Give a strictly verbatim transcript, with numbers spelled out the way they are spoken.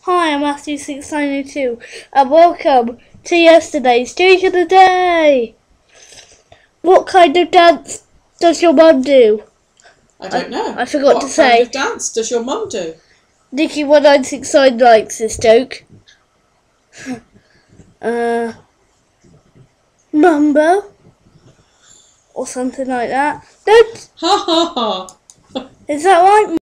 Hi, I'm Matthew six ninety-two, and welcome to yesterday's Stage of the Day. What kind of dance does your mum do? I don't know. I, I forgot what to say. What kind of dance does your mum do? Nikki one nine six nine likes this joke. uh, Mumbo? Or something like that. Don't. Ha ha ha. Is that right?